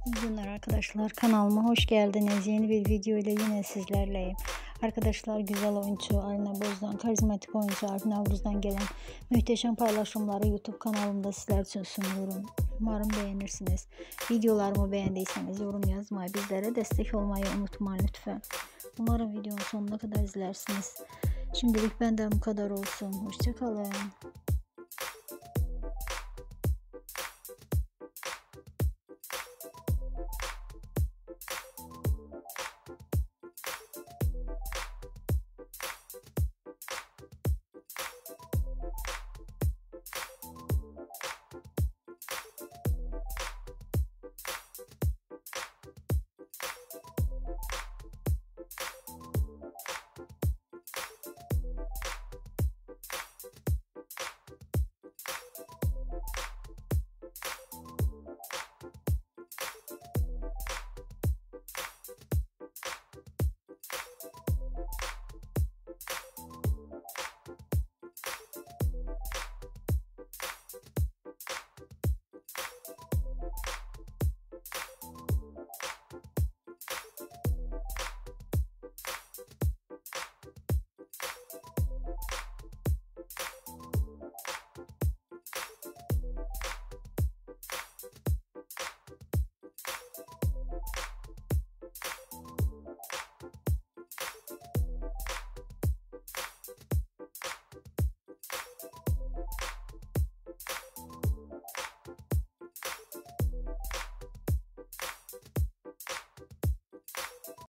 İyi günler arkadaşlar, kanalıma hoş geldiniz. Yeni bir video ile yine sizlerleyim. Arkadaşlar, güzel oyuncu Alina Boz'dan, karizmatik oyuncu Navruz'dan gelen muhteşem paylaşımları YouTube kanalımda sizler için sunuyorum. Umarım beğenirsiniz. Videolarımı beğendiyseniz yorum yazmayı, bizlere destek olmayı unutmayın lütfen. Umarım videonun sonuna kadar izlersiniz. Şimdilik benden bu kadar olsun. Hoşça kalın.